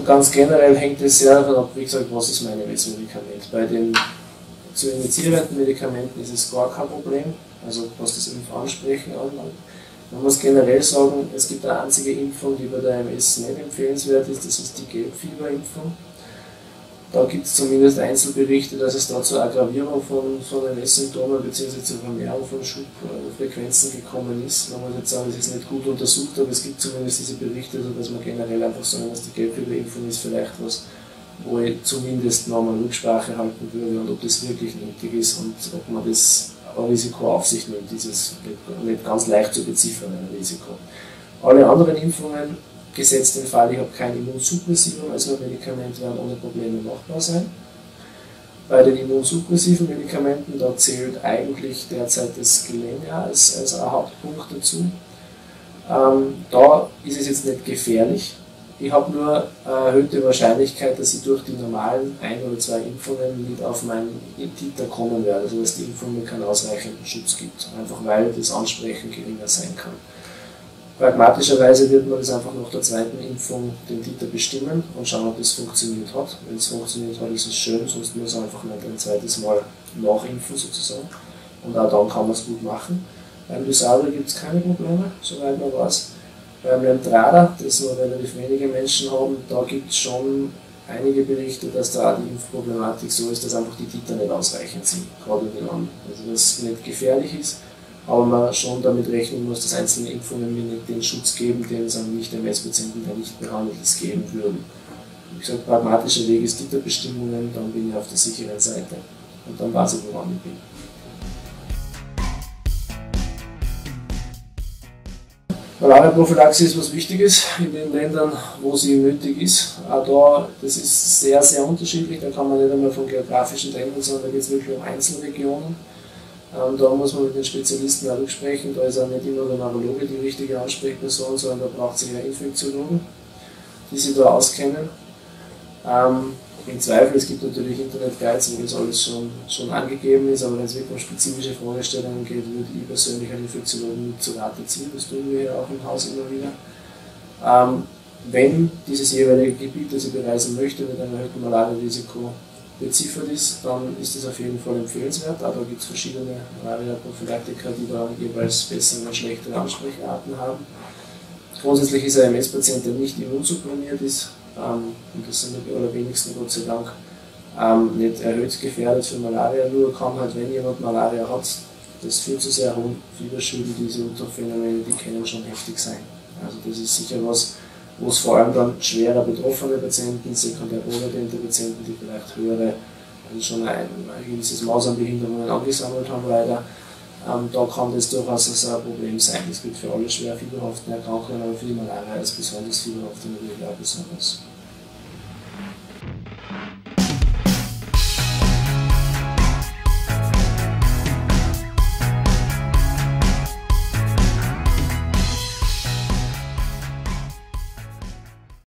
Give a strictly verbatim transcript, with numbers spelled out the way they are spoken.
ganz generell hängt es sehr davon ab, wie gesagt, was ist mein M S-Medikament. Bei den zu injizierenden Medikamenten ist es gar kein Problem, also was das Impfansprechen anlangt. Man muss generell sagen, es gibt eine einzige Impfung, die bei der M S nicht empfehlenswert ist, das ist die Gelbfieberimpfung. Da gibt es zumindest Einzelberichte, dass es da zur Aggravierung von, von M S-Symptomen bzw. zur Vermehrung von Schubfrequenzen gekommen ist. Man muss jetzt sagen, es ist nicht gut untersucht, aber es gibt zumindest diese Berichte, sodass man generell einfach sagen, dass die Gelbfieberimpfung ist vielleicht was, wo ich zumindest nochmal Rücksprache halten würde und ob das wirklich nötig ist und ob man das Risiko auf sich nimmt, dieses nicht ganz leicht zu beziffernde Risiko. Alle anderen Impfungen, gesetzt den Fall, ich habe kein Immunsuppressivum, also ein Medikament, werden ohne Probleme machbar sein. Bei den immunsuppressiven Medikamenten, da zählt eigentlich derzeit das Gilenya als, als ein Hauptpunkt dazu. Ähm, da ist es jetzt nicht gefährlich. Ich habe nur eine erhöhte Wahrscheinlichkeit, dass ich durch die normalen ein oder zwei Impfungen nicht auf meinen Titer kommen werde, also dass die Impfung mir keinen ausreichenden Schutz gibt, einfach weil das Ansprechen geringer sein kann. Pragmatischerweise wird man das einfach nach der zweiten Impfung den Titer bestimmen und schauen, ob das funktioniert hat. Wenn es funktioniert hat, ist es schön, sonst muss man einfach nicht ein zweites Mal nachimpfen sozusagen. Und auch dann kann man es gut machen. Beim Lysabra gibt es keine Probleme, soweit man weiß. Beim Lemtrada, das nur relativ wenige Menschen haben, da gibt es schon einige Berichte, dass da auch die Impfproblematik so ist, dass einfach die Titer nicht ausreichend sind, gerade in den Armen. Also dass es nicht gefährlich ist, aber man schon damit rechnen muss, dass einzelne Impfungen mir nicht den Schutz geben, den es einem Nicht-M S-Patienten, der nicht behandelt ist, geben würden. Wie gesagt, pragmatischer Weg ist Titerbestimmungen, dann bin ich auf der sicheren Seite und dann weiß ich, woran ich bin. Malaria-Prophylaxe ist was Wichtiges in den Ländern, wo sie nötig ist. Auch da, das ist sehr, sehr unterschiedlich, da kann man nicht einmal von geografischen Trenden, sondern da geht es wirklich um Einzelregionen. Ähm, da muss man mit den Spezialisten auch sprechen, da ist auch nicht immer der Neurologe die richtige Ansprechperson, sondern da braucht es eher Infektiologen, die sich da auskennen. Ähm, Im Zweifel, es gibt natürlich Internet-Guides, wo das alles schon, schon angegeben ist, aber wenn es wirklich um spezifische Fragestellungen geht, würde ich persönlich einen Infektiologen mit zu Rate ziehen, das tun wir ja auch im Haus immer wieder. Ähm, wenn dieses jeweilige Gebiet, das ich bereisen möchte, mit einem erhöhten Malaria-Risiko beziffert ist, dann ist das auf jeden Fall empfehlenswert. Auch da gibt es verschiedene Malaria-Prophylaktika, die da jeweils bessere und schlechtere Ansprecharten haben. Grundsätzlich ist ein M S-Patient, der nicht immunsupprimiert ist, ähm, und das sind die allerwenigsten, Gott sei Dank, ähm, nicht erhöht gefährdet für Malaria, nur kann halt, wenn jemand Malaria hat, das viel zu sehr hohen Fieberschüben, diese Unterphänomene, die können schon heftig sein. Also das ist sicher was, wo es vor allem dann schwerer betroffene Patienten, sekundär wohlergehende Patienten, die vielleicht höhere, also schon ein, ein gewisses Maß an Behinderungen angesammelt haben, leider, ähm, da kann das durchaus ein Problem sein. Das gilt für alle schwer fieberhaften Erkrankungen, aber für die Malaria als besonders fieberhafte natürlich auch besonders.